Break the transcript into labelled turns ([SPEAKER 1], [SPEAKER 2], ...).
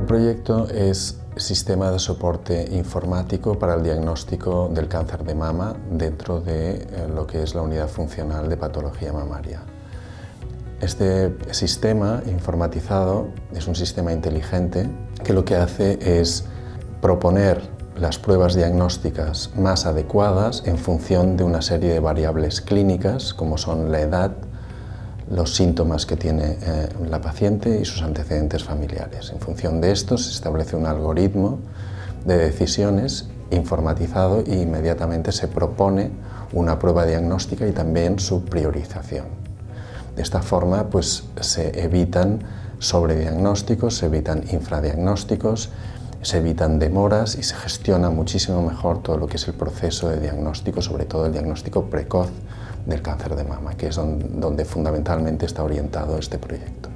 [SPEAKER 1] proyecto es Sistema de Soporte Informático para el Diagnóstico del Cáncer de Mama dentro de lo que es la Unidad Funcional de Patología Mamaria. Este sistema informatizado es un sistema inteligente que lo que hace es proponer las pruebas diagnósticas más adecuadas en función de una serie de variables clínicas como son la edad, los síntomas que tiene la paciente y sus antecedentes familiares. En función de esto se establece un algoritmo de decisiones informatizado e inmediatamente se propone una prueba diagnóstica y también su priorización. De esta forma pues, se evitan sobrediagnósticos, se evitan infradiagnósticos, se evitan demoras y se gestiona muchísimo mejor todo lo que es el proceso de diagnóstico, sobre todo el diagnóstico precoz del cáncer de mama, que es donde fundamentalmente está orientado este proyecto.